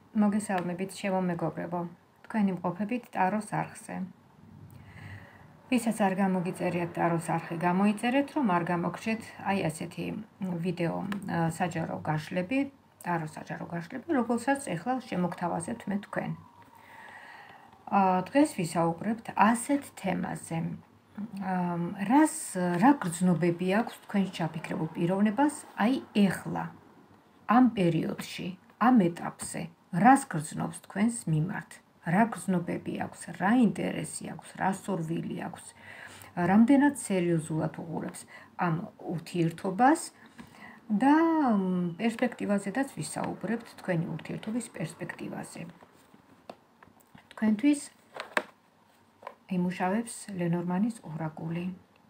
მოგესალმებით, ჩემო მეგობრებო. თქვენი მყოფებით ტაროს არხზე. ვისაც არ გამოგიწერიათ ტაროს არხი, გამოიწერეთ, რომ არ გამოგრჩეთ აი ასეთი ვიდეო საჯარო გაშლები, ტაროს საჯარო გაშლები, რომელსაც ეხლა შემოგთავაზებთ მე თქვენ. დღეს ვისაუბრებთ ასეთ თემაზე. რა გრძნობები აქვს თქვენს ჩაფიქრებულ პიროვნებას აი ეხლა, ამ პერიოდში, ამ ეტაპზე. რას გრძნობს თქვენს მიმართ? რა გრძნობები აქვს, რა ინტერესი აქვს, რა სურვილი აქვს, რამდენად სერიოზულად უყურებს ამ ურთიერთობას და პერსპექტივაზედაც ვისაუბრებთ თქვენი ურთიერთობის პერსპექტივაზე. თქვენთვის იმუშავებს ლენორმანის ორაკული.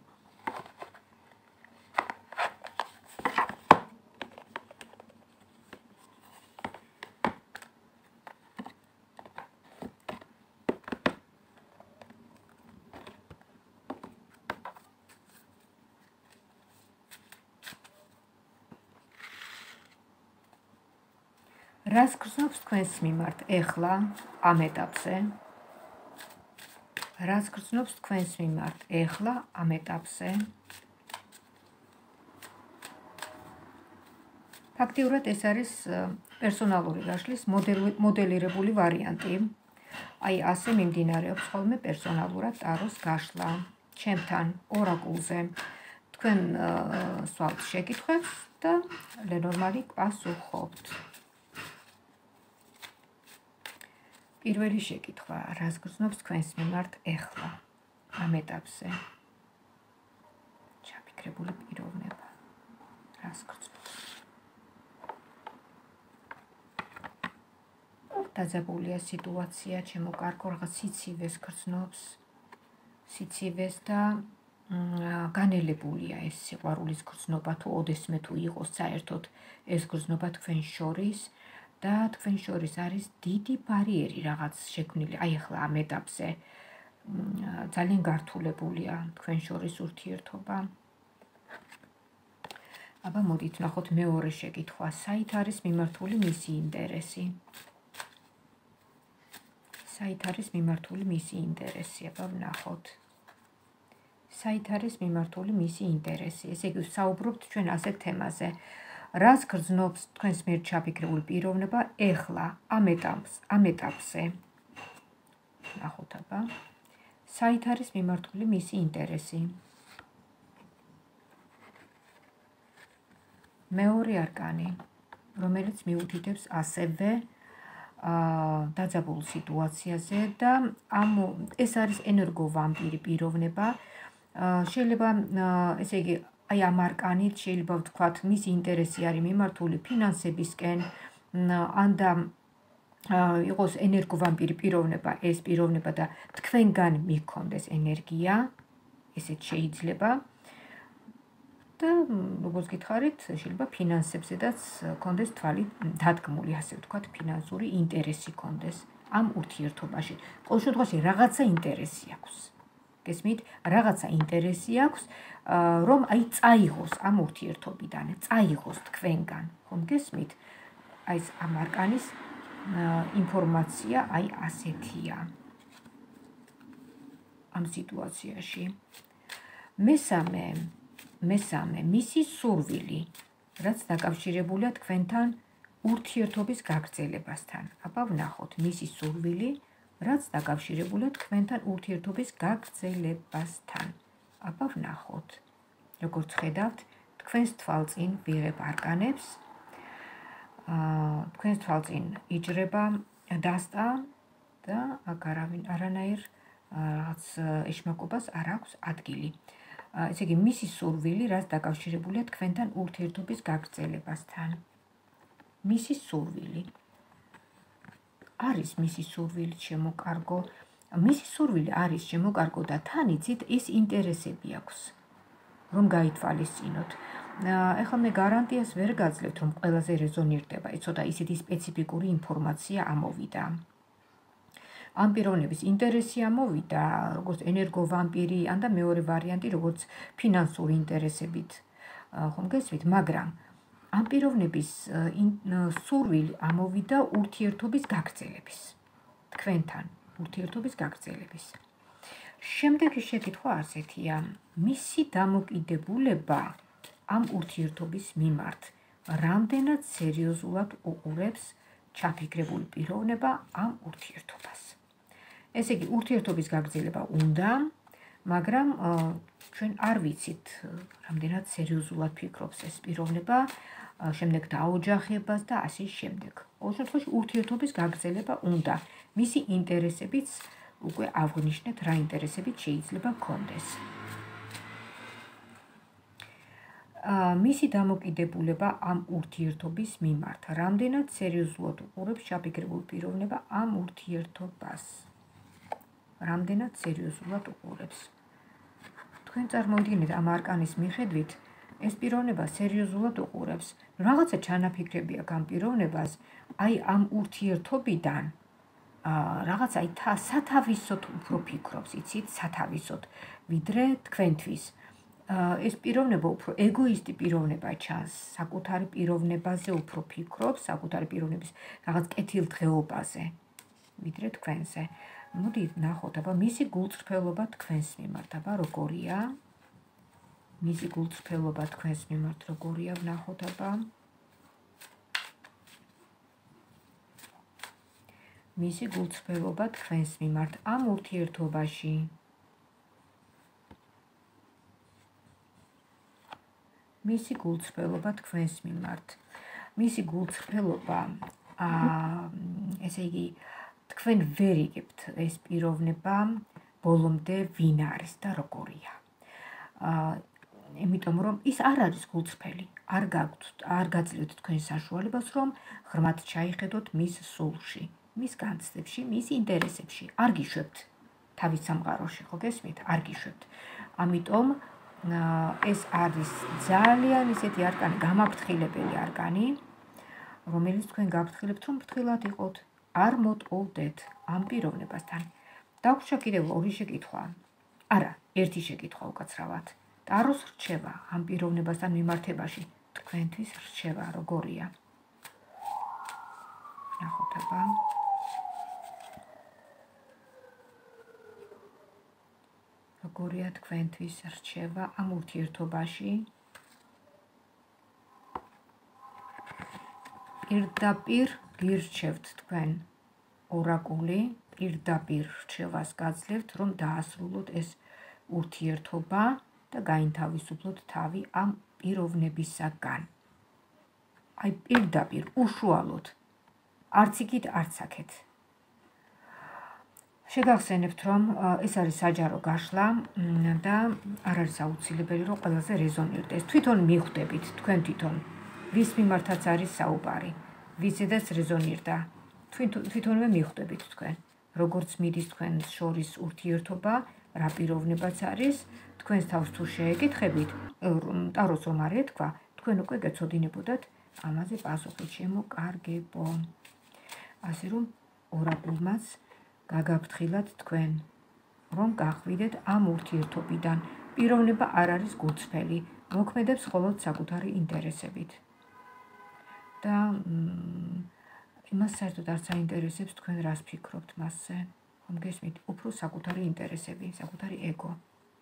რას გრძნობს თქვენს მიმართ ეხლა ამ ეტაპზე? რას გრძნობს თქვენს მიმართ ეხლა ამ ეტაპზე? ფაქტიურად ეს არის პერსონალური გაშლის მოდელირებული ვარიანტი. აი ასე მიმდინარეობს ხოლმე პერსონალურად ტაროს გაშლა ჩემთან ორაკულზე. თქვენ სვავთ შეკითხვებს და ლენორმანი პასუხობთ. პირველი შეკითხვა, რას გრძნობს თქვენს მიმართ ეხლა ამ ეტაპზე? ჩაფიქრებული პიროვნება. რას გრძნობს? დაძაბულია სიტუაცია, ჩემო კარგო, რაღაც სიცივეს გრძნობს. სიცივეს და განელებულია ეს სიყვარულის გრძნობა, თუ ოდესმე თუ იყოს საერთოდ ეს გრძნობა თქვენ შორის. და თქვენ შორის არის დიდი ბარიერი რაღაც შექმნილი, აი ახლა ამ ეტაპზე ძალიან გართულებულია თქვენ შორის ურთიერთობა. აბა მოდით ნახოთ მეორე შეკითხვა, საით არის მიმართული მისი ინტერესი? საით არის მიმართული მისი ინტერესი? აბა ვნახოთ. საით არის მიმართული მისი ინტერესი? ესე იგი საუბრობთ ჩვენ ასეთ თემაზე. რას გრძნობს თქვენს მიერ ჩაფიქრებული პიროვნება ეხლა ამ ეტაპზე? ნახოთ აბა. საით არის მიმართული მისი ინტერესი? მეორე არკანი, რომელიც მიუთითებს ასევე დაძაბულ სიტუაციაზე და ეს არის ენერგოვამპირი პიროვნება. შეიძლება ესე იგი აი ამ არკანით შეიძლება ვთქვათ, მისი ინტერესი არის მიმართული ფინანსებისკენ, ან და იყოს ენერგოვამპირი პიროვნება, ეს პიროვნება და თქვენგან მიჰქონდეს ენერგია, ესეც შეიძლება. და როგორც გითხარით, შეიძლება ფინანსებზედაც კონდეს თვალი დადგმული, ასე ვთქვათ, ფინანსური ინტერესი კონდეს ამ ურთიერთობაში. ყოველ შემთხვევაში რაღაცა ინტერესი აქვს. გესმით, რაღაცა ინტერესი აქვს, რომ აი წაიღოს ამ ურთიერთობიდან, წაიღოს თქვენგან, ხომ გესმით? აი ეს ამ არკანის ინფორმაცია აი ასეთია ამ სიტუაციაში. მესამე, მისი სურვილი, რაც დაკავშირებულია თქვენთან ურთიერთობის გაგრძელებასთან. აბა ვნახოთ, მისი სურვილი, რაც დაკავშირებულია თქვენთან ურთიერთობის გაგრძელებასთან. აბა ვნახოთ. როგორც ხედავთ, თქვენს თვალწინ ვიღებ არკანებს. თქვენს თვალწინ იჯრება დასტა და აქ არანაირ რაღაც ეშმაკობას არ აქვს ადგილი. ესე იგი, მისი სურვილი, რაც დაკავშირებულია თქვენთან ურთიერთობის გაგრძელებასთან. მისი სურვილი. არის მისი სურვილი, ჩემო კარგო. მისი სურვილი არის, ჩემო კარგო და თან იცით, ის ინტერესები აქვს, რომ გაითვალისწინოთ. ეხლა მე გარანტიას ვერ გაძლევთ, რომ ყველაზე რეზონირდება, ცოტა ისეთი სპეციფიკური ინფორმაცია ამოვიდა. ამ პიროვნების ინტერესი ამოვიდა, როგორც ენერგოვამპირი, ან და მეორე ვარიანტი, როგორც ფინანსური ინტერესებით, ხომ გესმით, მაგრამ ამ პიროვნების სურვილი ამოვიდა ურთიერთობის გაგრძელების, თქვენთან ურთიერთობის გაგრძელების. შემდეგი შეკითხვა ასეთია: მისი დამოკიდებულება ამ ურთიერთობის მიმართ რამდენად სერიოზულად უყურებს ჩაფიქრებული პიროვნება ამ ურთიერთობას? ესე იგი, ურთიერთობის გაგრძელება უნდა, მაგრამ ჩვენ არ ვიცით, რამდენად სერიოზულად ფიქრობს ეს პიროვნება, შემდეგ დაოჯახებას და ასე შემდეგ. ყოველ შემთხვევაში ურთიერთობის გაგრძელება უნდა. მისი ინტერესებიც უკვე აღვნიშნეთ, რა ინტერესებიც შეიძლება ჰქონდეს. მისი დამოკიდებულება ამ ურთიერთობის მიმართ რამდენად სერიოზულად უყურებს ჩაფიქრებულ პიროვნება ამ ურთიერთობას? რამდენად სერიოზულად უყურებს? თქვენ წარმოვიდგინეთ, ამ არკანის მიხედვით ეს პიროვნება სერიოზულად უყურებს. რაღაცა ჩანაფიქრები აქვს ამ პიროვნებას, აი ამ ურთიერთობიდან რაღაც აი სათავისოდ უფრო ფიქრობს, იცით, სათავისოდ, ვიდრე თქვენთვის. ეს პიროვნება უფრო ეგოისტი პიროვნება ჩანს, საკუთარი პიროვნებაზე უფრო ფიქრობს, საკუთარი პიროვნების რაღაც კეთილდღეობაზე, ვიდრე თქვენზე. მოდი ნახოთ, აბა მისი გულწრფელობა თქვენს მიმართ, აბა როგორია? მისი გულწრფელობა თქვენს მიმართ როგორია, ვნახოთ, აბა. მისი გულწრფელობა თქვენს მიმართ ამ ურთიერთობაში. მისი გულწრფელობა თქვენს მიმართ. მისი გულწრფელობა, ესე იგი, თქვენ ვერ იგებთ ეს პიროვნება ბოლომდე ვინ არის და როგორია. იმიტომ რომ ის არ არის გულწრფელი, არ გაძლევთ თქვენ საშუალებას, რომ ღრმად ჩაიხედოთ მის სულში, მის განცდებში, მის ინტერესებში. არ გიშვებთ თავის სამყაროში, ხო გესმით? არ გიშვებთ. ამიტომ ეს არის ძალიან ისეთი არკანი, გამაფრთხილებელი არკანი, რომელიც თქვენ გაფრთხილებთ, რომ ფრთხილად იყოთ, არ მოტყუდეთ ამ პიროვნებასთან. დაგვრჩა კიდევ ორი შეკითხვა. არა, ერთი შეკითხვა უკაცრავად. ტაროს რჩევა ამ პიროვნებასთან მიმართებაში თქვენთვის რჩევა როგორია? ნახოთ, აბა. როგორია თქვენთვის რჩევა ამ ურთიერთობაში? პირდაპირ გირჩევთ თქვენ ორაკული, პირდაპირ რჩევას გაძლევთ, რომ დაასრულოთ ეს ურთიერთობა და გაინთავისუფლოთ თავი ამ პიროვნებისაგან. აი პირდაპირ, უშუალოდ, არც იქით, არც აქეთ. შეგახსენებთ, რომ ეს არის საჯარო გაშლა და არ არის აუცილებელი, რომ ყველაზე რეზონირდეს. თვითონ მიხვდებით, თქვენ თვითონ, ვის მიმართაც არის საუბარი, ვიზედაც რეზონირდა. თვითონვე მიხვდებით თქვენ, როგორც მიდის თქვენ შორის ურთიერთობა, რა პიროვნებაც არის, თქვენს თავს თუ შეეკითხებით, ტაროს რომ არ ეთქვა, თქვენ უკვე გეცოდინებოდათ ამაზე პასუხი შემოკარგებო. ასე რომ ორაკულმაც გაგაფრთხილათ თქვენ, რომ გახვიდეთ ამ ურთიერთობიდან. პიროვნება არ არის გულწრფელი, მოქმედებს მხოლოდ საკუთარი ინტერესებით. და იმას საერთოდ არც აინტერესებს თქვენ რას ფიქრობთ მასზე. ხომ გესმით? უფრო საკუთარი ინტერესები, საკუთარი ეგო.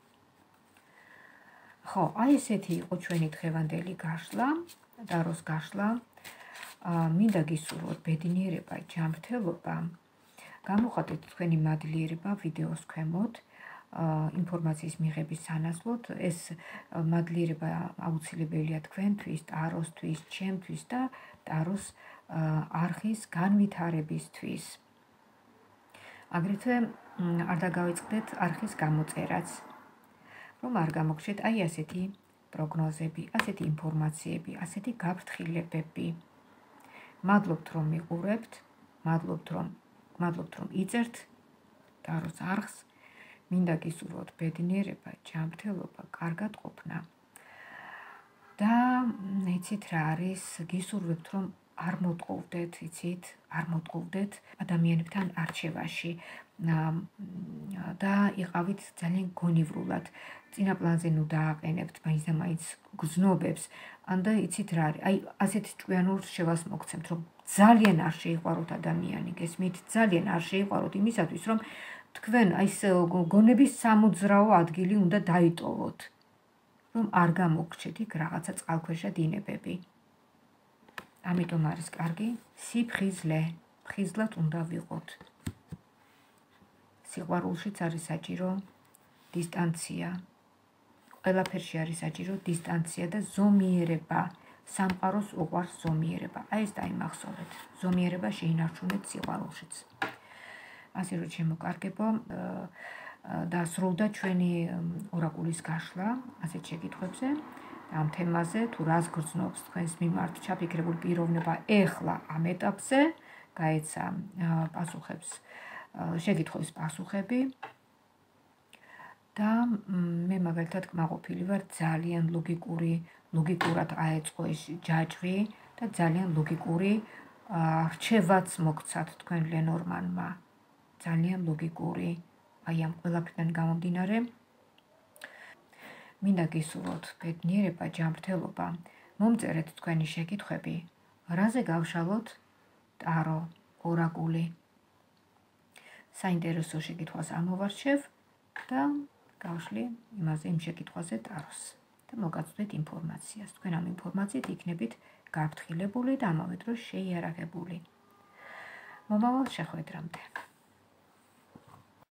ხო, აი ესეთი იყო ჩვენი დღევანდელი გაშლა, ტაროს გაშლა. მინდა გისურვოთ ბედნიერება, ჯანმრთელობა. გამოხატეთ თქვენი მადლიერება ვიდეოს ქვემოთ, ინფორმაციის მიღების სანაცვლოდ. ეს მადლიერება აუცილებელია თქვენთვის, ტაროსთვის, ჩემთვის და ტაროს არხის განვითარებისთვის. აგრეთვე არ დაგავიწყდეთ არხის გამოწერაც, რომ არ გამოგჩეთ აი ასეთი პროგნოზები, ასეთი ინფორმაციები, ასეთი გაფრთხილებები. მადლობთ, რომ მიყურებთ, მადლობთ, რომ იწერთ ტაროს არხს. მინდა გისურვოთ ბედნიერება, ჯანმრთელობა, კარგად ყოფნა. და იცით რა არის, გისურვებთ, რომ არ მოტყუვდეთ, იცით, არ მოტყუვდეთ ადამიანებთან არჩევაში და იყავით ძალიან გონივრულად. წინა პლანზე ნუ დააყენებთ, მაინც გზნობებს, ანდა იცით რა არის, აი ასეთ ჭკვიანურ შევას მოგცემთ, რომ ძალიან არ შეიყვაროთ ადამიანი, გესმით, ძალიან არ შეიყვაროთ იმისათვის, რომ თქვენ აი ეს გონების სამოძრაო ადგილი უნდა დაიტოვოთ, რომ არ გამოგრჩეთ იქ რაღაცა წყალქვეშა დინებები. ამიტომ არის კარგი სიფხიზლე, ფხიზლად უნდა ვიყოთ. სიყვარულშიც არის საჭირო დისტანცია. ყველაფერში არის საჭირო დისტანცია და ზომიერება. სამყაროს უყვარს ზომიერება. აი ეს დაიმახსოვრეთ. ზომიერება შეინარჩუნეთ სიყვარულშიც. ასე რომ შემოკარგებო, დასრულდა ჩვენი ორაკულის გაშლა ასეთ შეკითხვებზე. ამ თემაზე თუ რას გრძნობს თქვენს მიმართ ჩაფიქრებული პიროვნება ეხლა ამ ეტაპზე, გაეცა პასუხებს, შეკითხვის პასუხები. და მე მაგალითად კმაყოფილი ვარ, ძალიან ლოგიკურად აეწყო ეს ჯაჭვი და ძალიან ლოგიკური რჩევაც მოგცათ თქვენ ლენორმანმა. ძალიან ლოგიკური, აი ამ ყველაფრიდან გამომდინარე. მინდა გისურვოთ ბედნიერება, ჯანმრთელობა, მომწერეთ თქვენი შეკითხვები, რაზე გავშალოთ ტარო, ორაკული. საინტერესო შეკითხვას ამოვარჩევ და გავშლი იმაზე იმ შეკითხვაზე ტაროს და მოგაწვდეთ ინფორმაციას. თქვენ ამ ინფორმაციით იქნებით გაფრთხილებული და ამავე დროს შეიარაღებული. მომავალ შეხვედრამდე.